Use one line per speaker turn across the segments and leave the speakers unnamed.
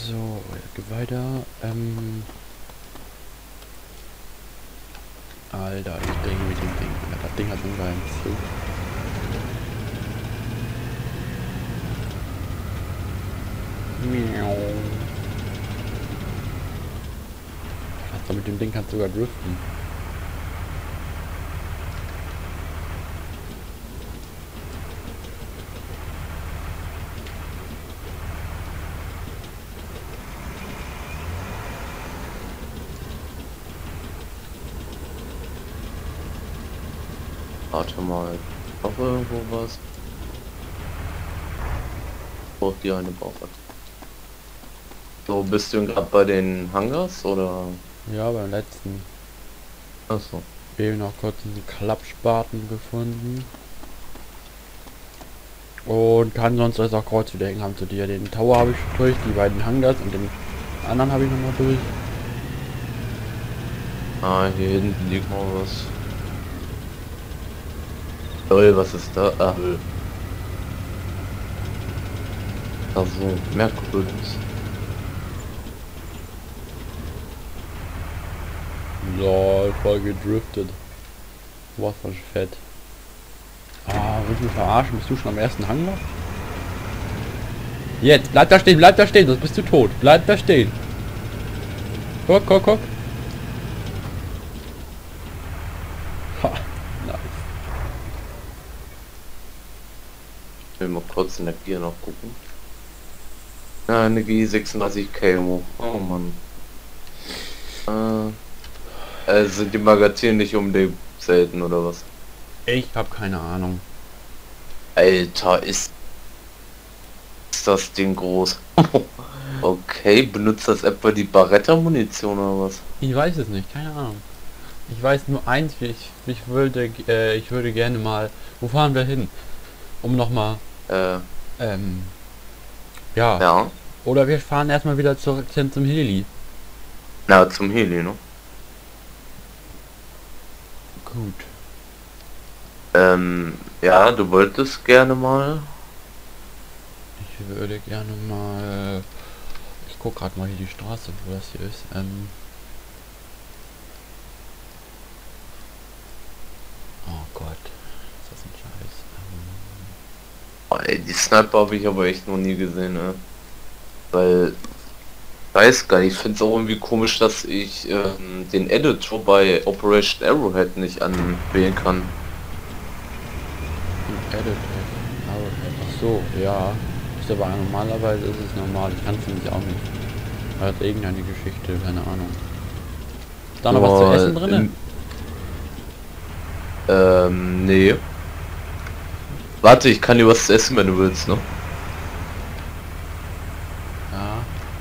So, geht weiter. Alter, das Ding mit dem Ding. Ja, das Ding hat so einen geilen Zug. Miau. Also mit dem Ding kannst du sogar driften.
Warte mal. Noch irgendwo was? Oh, hier eine Bauchert. So, bist du gerade bei den Hangars oder?
Ja, beim letzten.
Achso.
Wir haben noch kurz einen Klappspaten gefunden. Und kann sonst alles auch Kreuz wieder hängen. Haben zu dir. Den Tower habe ich durch, die beiden Hangars und den anderen habe ich noch mal durch.
Ah, hier hinten liegt noch was. Toll, was ist da? Ah, Müll. Also, merkwürdig.
Lol, voll gedriftet. Was für fett. Ah, willst du mich verarschen? Bist du schon am ersten Hangar? Jetzt, bleib da stehen, sonst bist du tot. Bleib da stehen. Guck, guck, guck. Ha, nice.
Ich will mal kurz in der Gier noch gucken. Ja, eine G36 KMO. Oh Mann. Sind die Magazine nicht unbedingt selten oder was?
Ich hab keine Ahnung.
Alter, ist das Ding groß. Okay, benutzt das etwa die Barretta-Munition oder was?
Ich weiß es nicht, keine Ahnung. Ich weiß nur eins, ich würde gerne mal... Wo fahren wir hin? Um nochmal...
Ja.
Ja. Oder wir fahren erstmal wieder zurück hin zum Heli.
Na, zum Heli, ne?
Gut.
Ja, du wolltest gerne mal.
Ich würde gerne mal... Ich guck gerade mal hier die Straße, wo das hier ist. Oh Gott. Ist das ein Scheiß.
Oh, ey, die Sniper habe ich aber echt noch nie gesehen, ne? Weil... Weiß gar nicht, ich finde es auch irgendwie komisch, dass ich den Editor bei Operation Arrowhead nicht anwählen kann.
Edit. Ach so, ja. Ist aber normalerweise ist es normal. Ich kann es nämlich auch nicht. Hat irgendeine Geschichte, keine Ahnung. Ist da noch was zu essen drin?
Nee. Warte, ich kann dir was zu essen, wenn du willst, ne?
Ja.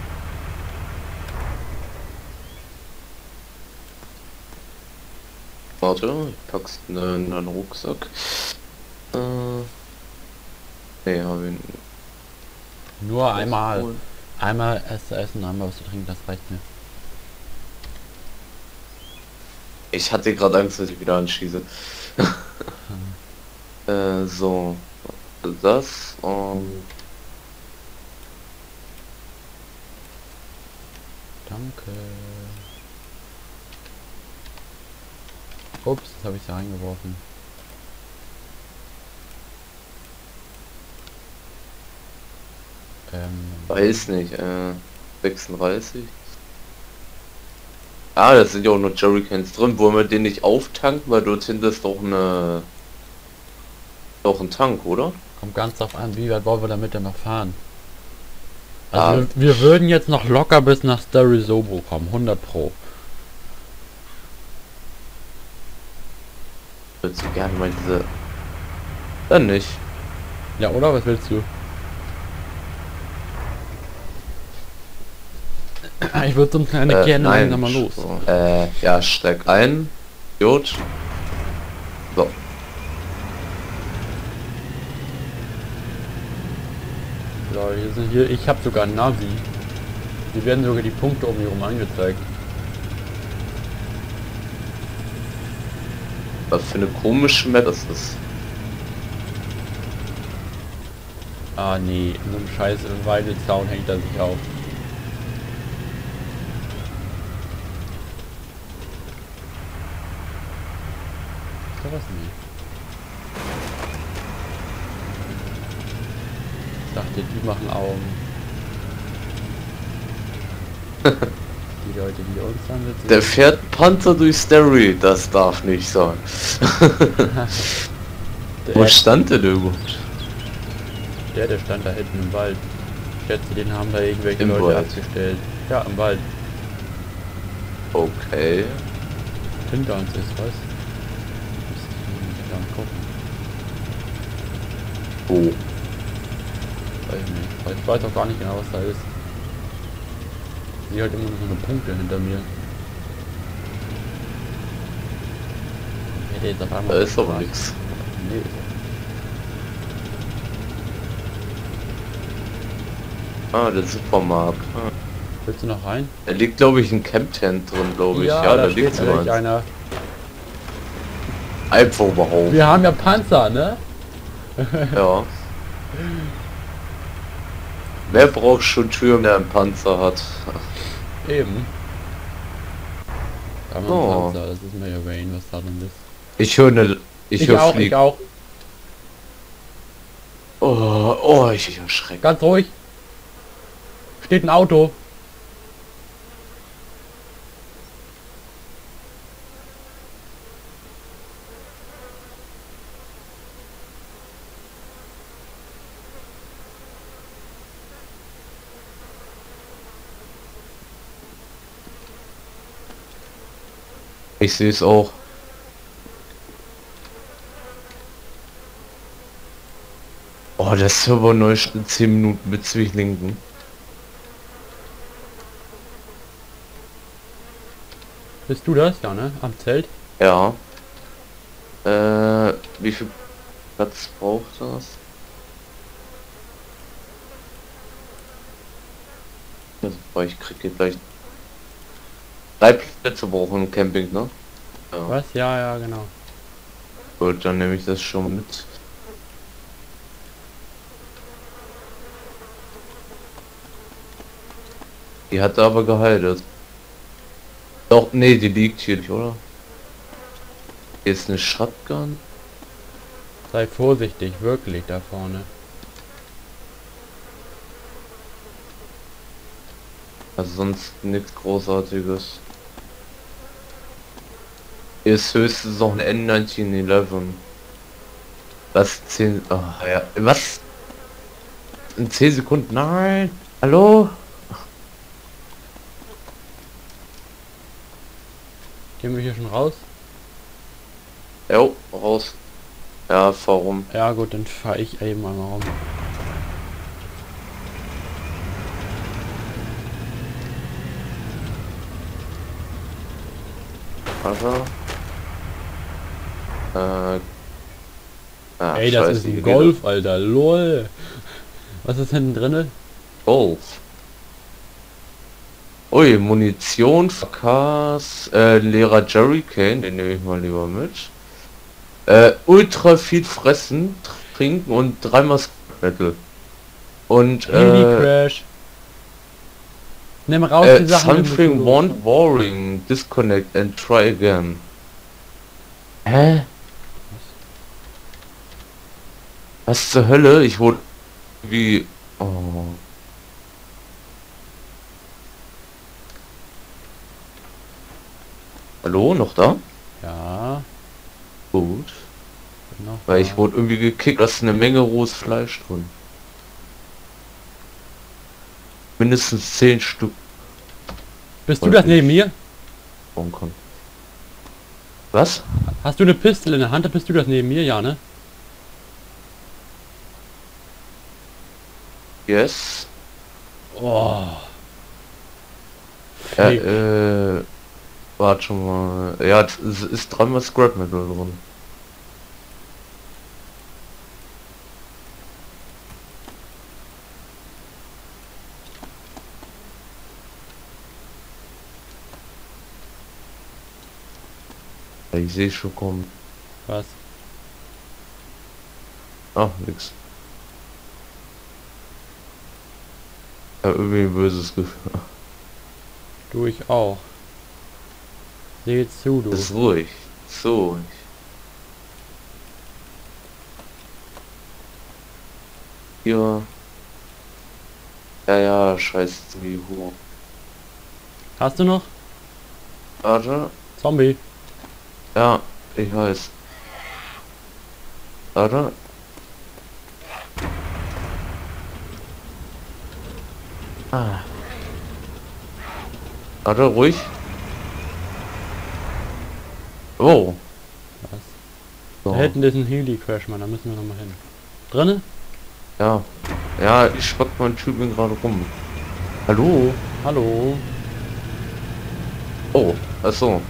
Warte, ich pack's in deinen Rucksack. Nee, hab ich nicht.
Nur einmal. Einmal es zu essen, einmal was zu trinken, das reicht mir.
Ich hatte gerade Angst, dass ich wieder anschieße. So. Das und...
Danke. Ups, das habe ich da reingeworfen.
Weiß nicht, 36. Ah, das sind ja auch noch Jerrycans drin. Wollen wir den nicht auftanken, weil dort hinten ist doch ein Tank, oder?
Kommt ganz drauf an, wie weit wollen wir damit denn noch fahren. Also wir würden jetzt noch locker bis nach Sterisobo kommen, 100 Pro.
Würdest du gerne mal diese... Dann nicht.
Ja, oder? Was willst du? Ich würde sonst eine gerne langsam mal los.
So, ja, steig ein. Gut. So.
So, hier, ich habe sogar ein Navi. Hier werden sogar die Punkte oben hier rum angezeigt.
Was für eine komische Map ist das?
Ah nee, in so einem scheiß Weidezaun hängt er sich auf. sowas nicht. Ich dachte, die machen Augen. Die Leute, die uns dann sitzen.
Der fährt Panzer durch Sterry, das darf nicht sein. Wo stand der denn überhaupt?
Der stand da hinten im Wald. Ich schätze, den haben da irgendwelche
Im
Leute
Wald.
abgestellt. Ja, im Wald.
Okay.
Hinter uns ist was. Muss ich mal gucken.
Oh.
Weiß ich nicht. Weil ich weiß auch gar nicht genau, was da ist. Ich sehe halt immer nur so eine Punkte hinter mir. Ich hätte jetzt auf einmal...
Da ist aber nichts.
Nee.
Ah, der Supermarkt. Ah.
Willst du noch rein?
Da liegt, glaube ich, ein Camp-Tent drin, glaube ich. Ja, da liegt
steht direkt
so
einer.
einfach überhaupt.
Wir haben ja Panzer, ne?
Ja. Wer braucht schon Türen, der einen Panzer hat?
Eben. Da haben wir
Oh.
einen Panzer, das ist mir ja Wayne, was da drin ist.
Ich höre ne... Ich höre
auch, ich
Fliegen.
auch.
Oh, ich erschrecke.
Ganz ruhig. Steht ein Auto.
Ich sehe es auch. Oh, der Server neu in 10 Minuten mit Zwischenlinken.
Bist du das? Ja, ne? Am Zelt?
Ja. Wie viel Platz braucht das? Also, ich kriege gleich 3 Plätze brauchen im Camping, ne? Ja.
Was? Ja, ja, genau.
Gut, dann nehme ich das schon mit. Die hat aber geheiratet. Doch, nee, die liegt hier nicht, oder? Hier ist eine Shotgun.
Sei vorsichtig, wirklich da vorne.
Also sonst nichts Großartiges. Hier ist höchstens noch ein N1911. Was? 10... Oh, ja. Was? In 10 Sekunden? Nein! Hallo?
Gehen wir hier schon raus?
Jo, raus. Ja, warum?
Ja gut, dann fahre ich eben einmal rum.
Also.
Ey, das
Scheiße,
ist
hier
ein
geht
Golf, Alter, lol. Was ist hinten drinne?
Golf. Ui, Munition, Verkas, leerer Jerrycan, den nehme ich mal lieber mit. Ultra viel fressen, trinken und 3 Metal. Und
Crash. Nimm raus die Sachen.
something won't boring. Disconnect and try again. Hä? Was zur Hölle? Ich wurde wie... Oh. Hallo, noch da?
Ja.
Gut.
Bin noch
Weil
da.
ich wurde irgendwie gekickt, da ist eine Menge rohes Fleisch drin. Mindestens 10 Stück.
Bist du das neben mir?
Kann. Was?
Hast du eine Pistole in der Hand? Bist du das neben mir? Ja, ne?
Yes.
Oh.
Ja,
Fick.
warte schon mal. Ja, es ist 3 Scrap Metal drin. Ja, ich sehe schon kommen.
Was?
Ach, nix. Ja, irgendwie ein böses Gefühl.
Du, ich auch. Seh zu, du.
Ist ruhig. So. hier. Ja, ja, scheiß Zombie-Hu.
Hast du noch?
Warte.
Zombie.
Ja, ich weiß. Warte. Ah. Warte, ruhig. Oh.
Was?
So.
Da hinten ist ein Heli-Crash, Mann, da müssen wir nochmal hin. Drinne?
Ja. Ja, ich schwack meinen Typen gerade rum. Hallo?
Hallo?
Oh, achso.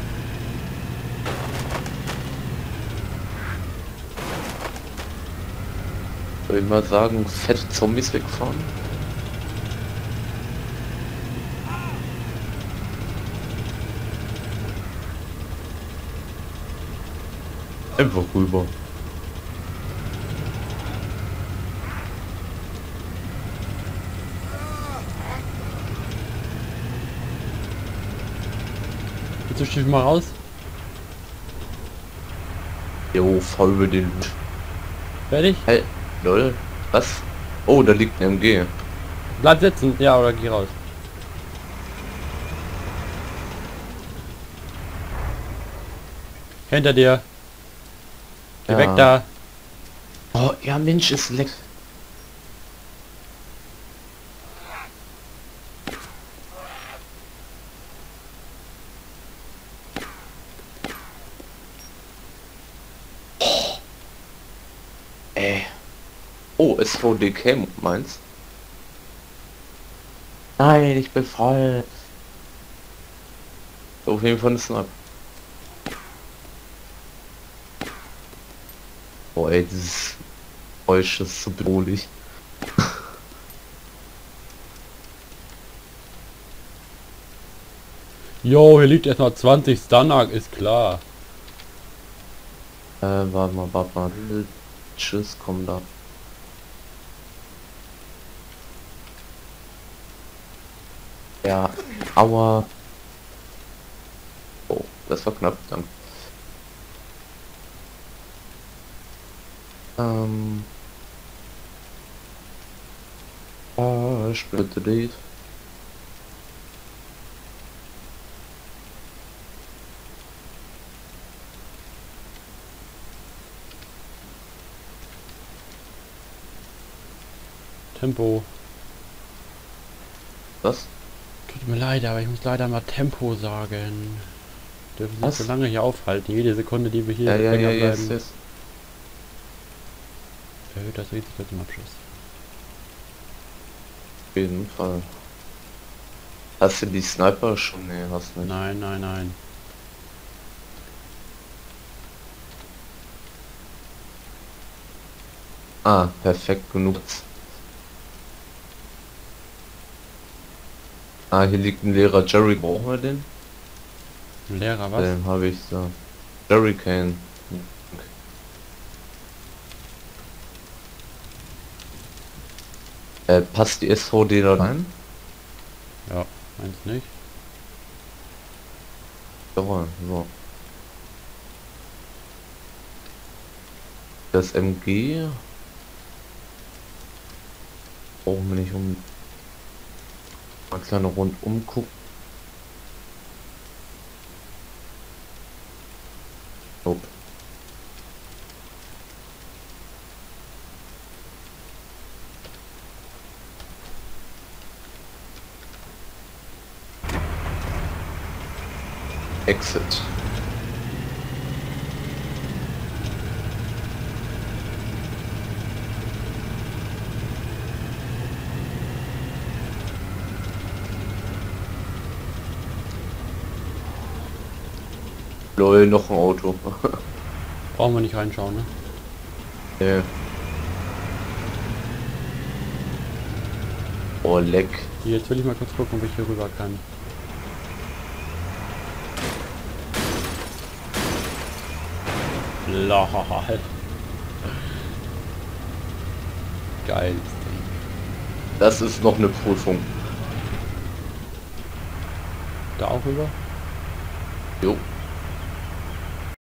Soll ich mal sagen, fette Zombies wegfahren? Einfach rüber.
Willst du stief mal raus?
Jo, fahr über den Loot.
Fertig?
Hey, lol. Was? Oh, da liegt ein MG.
Bleib sitzen. Ja, oder geh raus. Hinter dir. Geh
Ja.
weg da.
Oh, ja Mensch, ist leck. Oh, SVDK meins. Nein, ich bin voll. Auf jeden Fall ein Snap. Boah, ey, dieses Geräusch ist so bedrohlich.
Jo, hier liegt erstmal 20 Stunark, ist klar.
Warte mal. Tschüss, komm da. Ja, aua. Oh, das war knapp, danke. Ich bitte dich.
Tempo.
Was?
Tut mir leid, aber ich muss leider mal Tempo sagen. Dürfen sich
Was?
so lange hier aufhalten. Jede Sekunde, die wir hier
Ja,
länger bleiben,
yes.
erhöht das Risiko zum Abschuss.
Auf jeden Fall. Hast du die Sniper schon? Nee, hast nicht.
Nein, nein, nein.
Ah, perfekt genug. Ah, hier liegt ein leerer Jerry. Brauchen wir den?
Ein Lehrer, was?
Den habe ich da. Jerry Cane. Passt die SVD da rein?
Ja, meins nicht.
Ja, so. Das MG brauchen wir nicht um eine kleine Rundum gucken. Nope. Exit. Lol, noch ein Auto.
Brauchen wir nicht reinschauen, ne?
Nee. Oh, leck.
Hier, jetzt will ich mal kurz gucken, ob ich hier rüber kann. Lol. Geiles Ding.
Das ist noch eine Prüfung.
Da auch rüber?
Jo.